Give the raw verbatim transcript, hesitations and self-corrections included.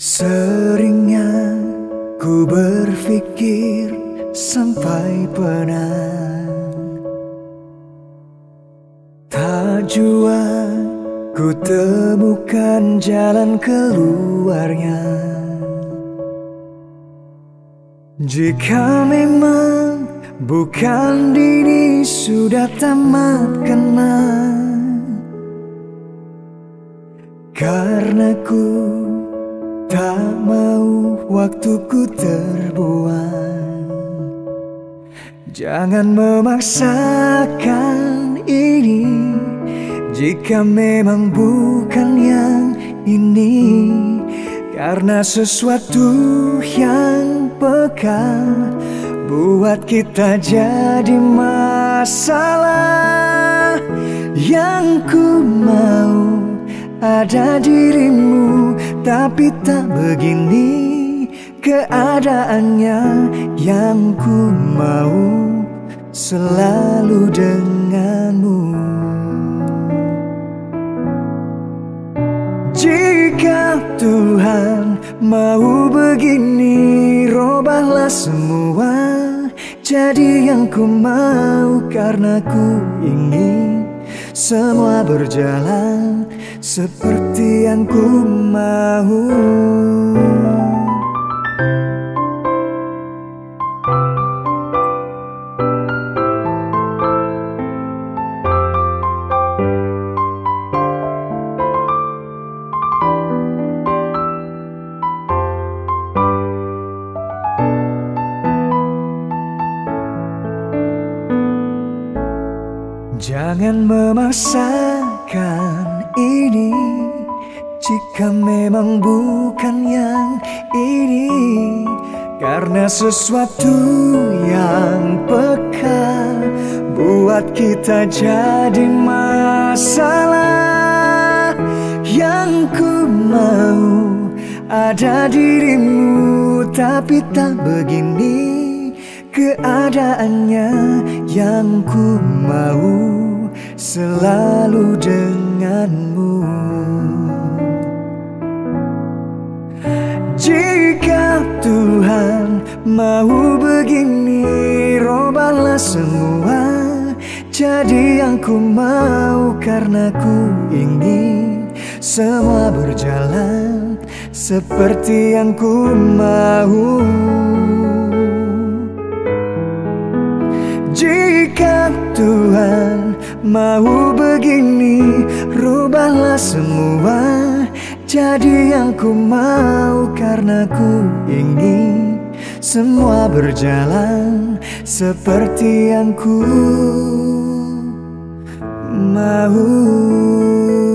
Seringnya ku berpikir sampai penat, tak jua ku temukan jalan keluarnya. Jika memang bukan diri sudah tamat kenal, karena ku tak mau waktuku terbuang. Jangan memaksakan ini jika memang bukan yang ini, karena sesuatu yang pekat buat kita jadi masalah. Yang ku mau ada dirimu, tapi tak begini keadaannya. Yang ku mau selalu denganmu. Jika Tuhan mau begini, robahlah semua jadi yang ku mau, karena ku ingin semua berjalan seperti yang ku mau. Jangan memaksakan ini jika memang bukan yang ini, karena sesuatu yang pekat buat kita jadi masalah. Yang ku mau ada dirimu, tapi tak begini keadaannya. Yang ku mau selalu denganmu. Jika Tuhan mau begini, robahlah semua jadi yang ku mau, karena ku ingin semua berjalan seperti yang ku mau. Jika Tuhan mau begini, rubahlah semua jadi yang ku mau, karena ku ingin semua berjalan seperti yang ku mau.